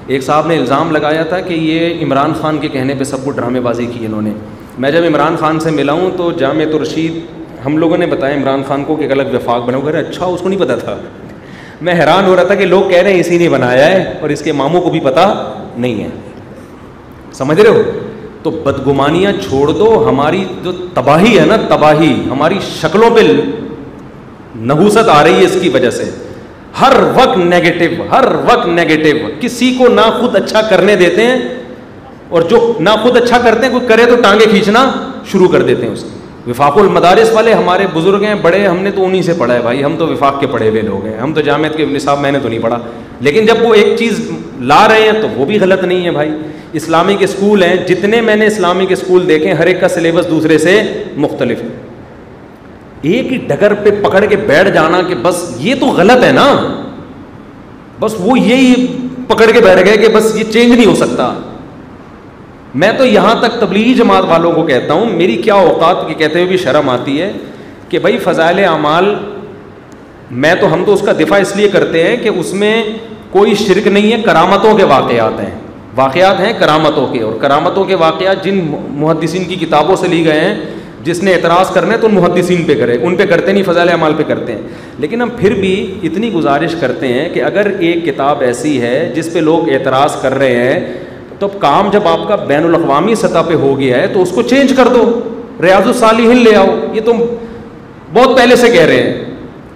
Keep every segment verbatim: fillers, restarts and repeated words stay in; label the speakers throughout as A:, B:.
A: ایک صاحب نے الزام لگایا تھا کہ یہ عمران خان کے کہنے پہ سب کو ڈرامے بازی کی انہوں نے. میں جب عمران خان سے ملا ہوں تو جامعۃ الرشید ہم لوگوں نے بتایا عمران خان کو کہ ایک الگ وفاق بنا کر. اچھا, اس کو نہیں پتہ تھا. میں حیران ہو رہا تھا کہ لوگ کہہ رہے ہیں اسی نے بنایا ہے اور اس کے ماموں کو بھی پتہ نہیں ہے. سمجھ رہے ہو؟ تو بدگمانیاں چھوڑ دو. ہماری جو تباہی ہے نا, تباہی ہماری شکلوں پہ نحوست آ رہی ہے اس کی وجہ سے. ہر وقت نیگیٹو, ہر وقت نیگیٹو. کسی کو نہ خود اچھا کرنے دیتے ہیں, اور جو نہ خود اچھا کرتے ہیں کوئی کرے تو ٹانگیں کھینچنا شروع کر دیتے ہیں اس کی. وفاق المدارس والے ہمارے بزرگ ہیں بڑے, ہم نے تو انہی سے پڑھا ہے بھائی. ہم تو وفاق کے پڑھے ہوئے لوگ ہیں, ہم تو جامعت کے نصاب میں نے تو نہیں پڑھا. لیکن جب وہ ایک چیز لا رہے ہیں تو وہ بھی غلط نہیں ہے بھائی. اسلامک اسکول ہیں جتنے میں نے اسلامک اسکول دیکھے, ہر ایک کا سلیبس دوسرے سے مختلف. ایک ہی ڈگر پہ پکڑ کے بیٹھ جانا کہ بس یہ تو غلط ہے نا, بس وہ یہی پکڑ کے بیٹھ گئے کہ بس یہ چینج نہیں ہو سکتا. میں تو یہاں تک تبلیغی جماعت والوں کو کہتا ہوں, میری کیا اوقات کے کہتے ہوئے بھی شرم آتی ہے کہ بھائی فضائل اعمال, میں تو ہم تو اس کا دفاع اس لیے کرتے ہیں کہ اس میں کوئی شرک نہیں ہے, کرامتوں کے واقعات ہیں, واقعات ہیں کرامتوں کے. اور کرامتوں کے واقعات جن محدثین کی کتابوں سے لی گئے ہیں, جس نے اعتراض کرنا ہے تو ان محدثین پہ کرے, ان پہ کرتے نہیں, فضائل اعمال پہ کرتے ہیں. لیکن ہم پھر بھی اتنی گزارش کرتے ہیں کہ اگر ایک کتاب ایسی ہے جس پہ لوگ اعتراض کر رہے ہیں, تو کام جب آپ کا بین الاقوامی سطح پہ ہو گیا ہے تو اس کو چینج کر دو. ریاض الصالحین لے آؤ, یہ تم بہت پہلے سے کہہ رہے ہیں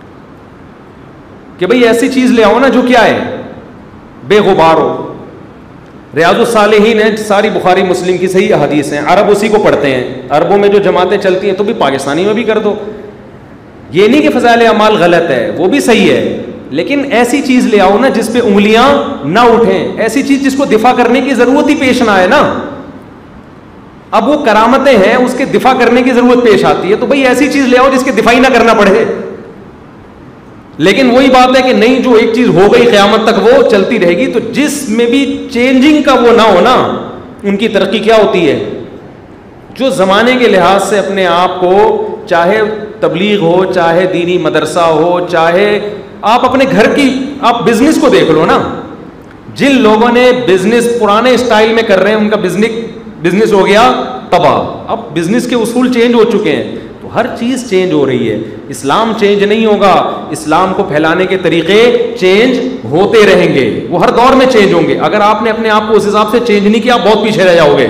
A: کہ بھئی ایسی چیز لے آؤ نا جو کیا ہے, بے غبار ہو. ریاض الصالحین ہے, ساری بخاری مسلم کی صحیح احادیث ہیں, عرب اسی کو پڑھتے ہیں, عربوں میں جو جماعتیں چلتی ہیں تو بھی پاکستانی میں بھی کر دو. یہ نہیں کہ فضائل اعمال غلط ہے, وہ بھی صحیح ہے, لیکن ایسی چیز لے آؤ نا جس پہ انگلیاں نہ اٹھیں, ایسی چیز جس کو دفاع کرنے کی ضرورت ہی پیش نہ آئے نا. اب وہ کرامتیں ہیں, اس کے دفاع کرنے کی ضرورت پیش آتی ہے, تو بھئی ایسی چیز لے آؤ جس کے دفاع ہی نہ کرنا پڑے. لیکن وہی بات ہے کہ نہیں, جو ایک چیز ہو گئی قیامت تک وہ چلتی رہے گی. تو جس میں بھی چینجنگ کا وہ نہ ہو نا, ان کی ترقی کیا ہوتی ہے؟ جو زمانے کے لحاظ سے اپنے آپ کو, چاہے تبلیغ ہو, چاہے دینی مدرسہ ہو, چاہے آپ اپنے گھر کی, آپ بزنس کو دیکھ لو نا. جن لوگوں نے بزنس پرانے اسٹائل میں کر رہے ہیں, ان کا بزنس بزنس ہو گیا تباہ. اب بزنس کے اصول چینج ہو چکے ہیں, تو ہر چیز چینج ہو رہی ہے. اسلام چینج نہیں ہوگا, اسلام کو پھیلانے کے طریقے چینج ہوتے رہیں گے, وہ ہر دور میں چینج ہوں گے. اگر آپ نے اپنے آپ کو اس حساب سے چینج نہیں کیا, آپ بہت پیچھے رہ جاؤ گے.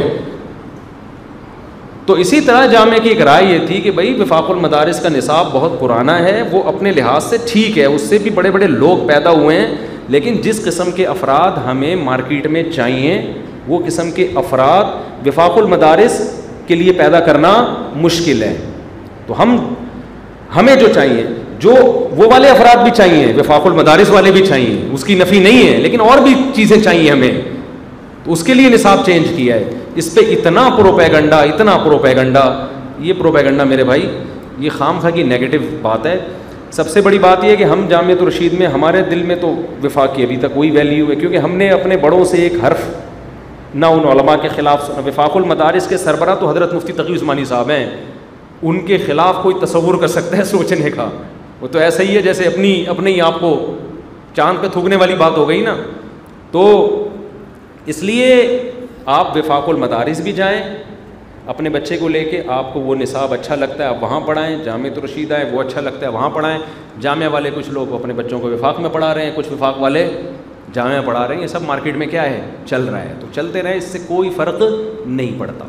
A: تو اسی طرح جامعہ کی ایک رائے یہ تھی کہ بھئی وفاق المدارس کا نصاب بہت پرانا ہے, وہ اپنے لحاظ سے ٹھیک ہے, اس سے بھی بڑے بڑے لوگ پیدا ہوئے ہیں, لیکن جس قسم کے افراد ہمیں مارکیٹ میں چاہیے وہ قسم کے افراد وفاق المدارس کے لیے پیدا کرنا مشکل ہے. تو ہم ہمیں جو چاہیے, جو وہ والے افراد بھی چاہیے, وفاق المدارس والے بھی چاہیے, اس کی نفی نہیں ہے, لیکن اور بھی چیزیں چاہیے ہمیں, تو اس کے لیے نصاب چینج کیا ہے. اس پہ اتنا پروپیگنڈا, اتنا پروپیگنڈا, یہ پروپیگنڈا میرے بھائی یہ خام خواہ کی نیگیٹو بات ہے. سب سے بڑی بات یہ ہے کہ ہم جامعۃ الرشید میں, ہمارے دل میں تو وفاق کی ابھی تک کوئی ویلیو ہے, کیونکہ ہم نے اپنے بڑوں سے ایک حرف نہ ان علماء کے خلاف سنا. وفاق المدارس کے سربراہ تو حضرت مفتی تقی عثمانی صاحب ہیں, ان کے خلاف کوئی تصور کر سکتا ہے سوچنے کا؟ وہ تو ایسا ہی ہے جیسے اپنی اپنے ہی آپ کو چاند پہ تھوکنے والی بات ہو گئی نا. تو اس لیے آپ وفاق المدارس بھی جائیں اپنے بچے کو لے کے, آپ کو وہ نصاب اچھا لگتا ہے آپ وہاں پڑھائیں. جامعۃ الرشید آئے, وہ اچھا لگتا ہے وہاں پڑھائیں. جامعہ والے کچھ لوگ اپنے بچوں کو وفاق میں پڑھا رہے ہیں, کچھ وفاق والے جامعہ پڑھا رہے ہیں. یہ سب مارکیٹ میں کیا ہے, چل رہا ہے, تو چلتے رہے, اس سے کوئی فرق نہیں پڑتا.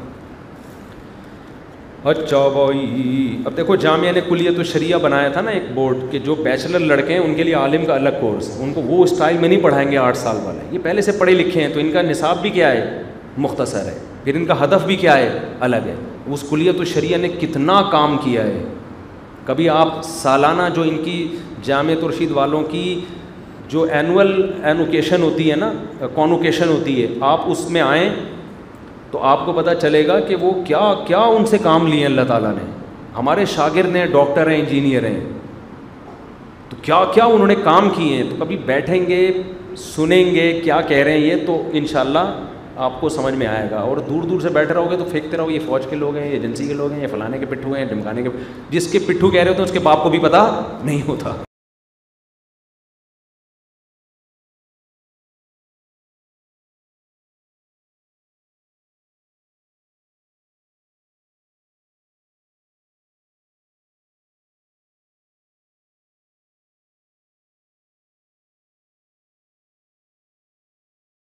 A: اچھا بھائی, اب دیکھو جامعہ نے کلیت الشریعہ بنایا تھا نا ایک بورڈ, کہ جو بیچلر لڑکے ہیں ان کے لیے عالم کا الگ کورس, ان کو وہ اسٹائل میں نہیں پڑھائیں گے آٹھ سال والے. یہ پہلے سے پڑھے لکھے ہیں, تو ان کا نصاب بھی کیا ہے, مختصر ہے, پھر ان کا ہدف بھی کیا ہے, الگ ہے. اس کلیت الشریعہ نے کتنا کام کیا ہے. کبھی آپ سالانہ جو ان کی جامعۃ الرشید والوں کی جو اینول اینوکیشن ہوتی ہے نا, کانوکیشن ہوتی ہے, آپ اس میں آئیں تو آپ کو پتہ چلے گا کہ وہ کیا کیا ان سے کام لیے اللہ تعالیٰ نے. ہمارے شاگرد ہیں, ڈاکٹر ہیں, انجینئر ہیں, تو کیا کیا انہوں نے کام کیے ہیں. تو کبھی بیٹھیں گے, سنیں گے کیا کہہ رہے ہیں یہ, تو انشاءاللہ آپ کو سمجھ میں آئے گا. اور دور دور سے بیٹھے رہو گے تو پھینکتے رہو, یہ فوج کے لوگ ہیں, یہ ایجنسی کے لوگ ہیں, یہ فلانے کے پٹھو ہیں, ڈھمکانے کے, جس کے پٹھو کہہ رہے ہوتے ہیں اس کے باپ کو بھی پتہ نہیں ہوتا.